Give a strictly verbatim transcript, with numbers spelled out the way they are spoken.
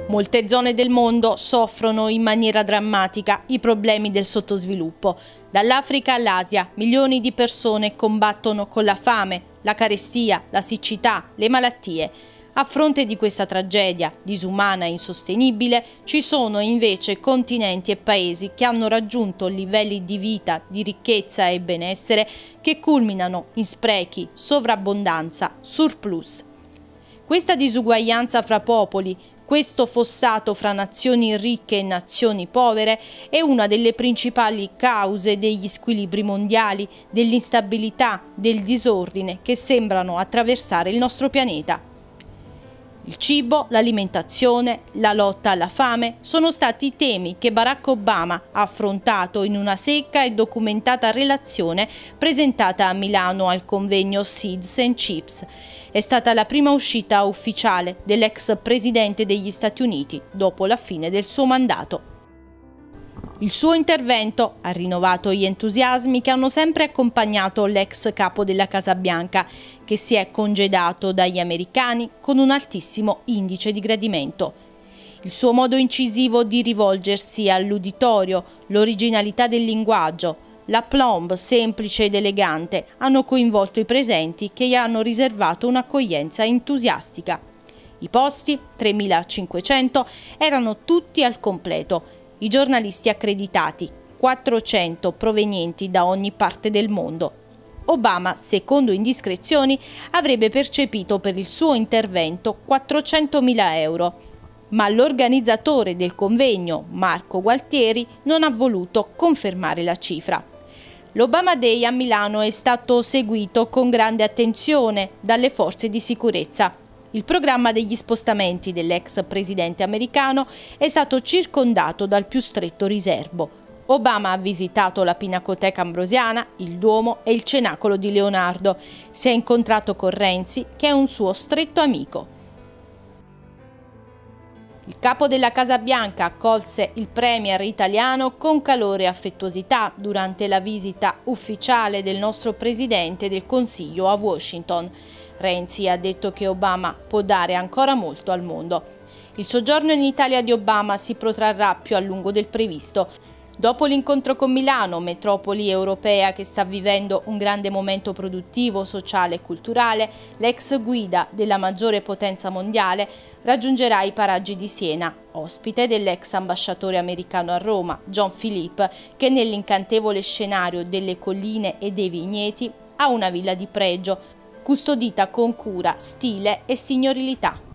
Molte zone del mondo soffrono in maniera drammatica i problemi del sottosviluppo. Dall'Africa all'Asia, milioni di persone combattono con la fame, la carestia, la siccità, le malattie. A fronte di questa tragedia disumana e insostenibile, ci sono invece continenti e paesi che hanno raggiunto livelli di vita, di ricchezza e benessere che culminano in sprechi, sovrabbondanza, surplus. Questa disuguaglianza fra popoli, questo fossato fra nazioni ricche e nazioni povere è una delle principali cause degli squilibri mondiali, dell'instabilità, del disordine che sembrano attraversare il nostro pianeta. Il cibo, l'alimentazione, la lotta alla fame sono stati temi che Barack Obama ha affrontato in una secca e documentata relazione presentata a Milano al convegno Seeds and Chips. È stata la prima uscita ufficiale dell'ex presidente degli Stati Uniti dopo la fine del suo mandato. Il suo intervento ha rinnovato gli entusiasmi che hanno sempre accompagnato l'ex capo della Casa Bianca, che si è congedato dagli americani con un altissimo indice di gradimento. Il suo modo incisivo di rivolgersi all'uditorio, l'originalità del linguaggio, l'aplomb semplice ed elegante hanno coinvolto i presenti che gli hanno riservato un'accoglienza entusiastica. I posti, tremilacinquecento, erano tutti al completo. I giornalisti accreditati, quattrocento provenienti da ogni parte del mondo. Obama, secondo indiscrezioni, avrebbe percepito per il suo intervento quattrocentomila euro, ma l'organizzatore del convegno, Marco Gualtieri, non ha voluto confermare la cifra. L'Obama Day a Milano è stato seguito con grande attenzione dalle forze di sicurezza. Il programma degli spostamenti dell'ex presidente americano è stato circondato dal più stretto riserbo. Obama ha visitato la Pinacoteca Ambrosiana, il Duomo e il Cenacolo di Leonardo. Si è incontrato con Renzi, che è un suo stretto amico. Il capo della Casa Bianca accolse il premier italiano con calore e affettuosità durante la visita ufficiale del nostro presidente del Consiglio a Washington. Renzi ha detto che Obama può dare ancora molto al mondo. Il soggiorno in Italia di Obama si protrarrà più a lungo del previsto. Dopo l'incontro con Milano, metropoli europea che sta vivendo un grande momento produttivo, sociale e culturale, l'ex guida della maggiore potenza mondiale raggiungerà i paraggi di Siena, ospite dell'ex ambasciatore americano a Roma, John Philippe, che nell'incantevole scenario delle colline e dei vigneti ha una villa di pregio, custodita con cura, stile e signorilità.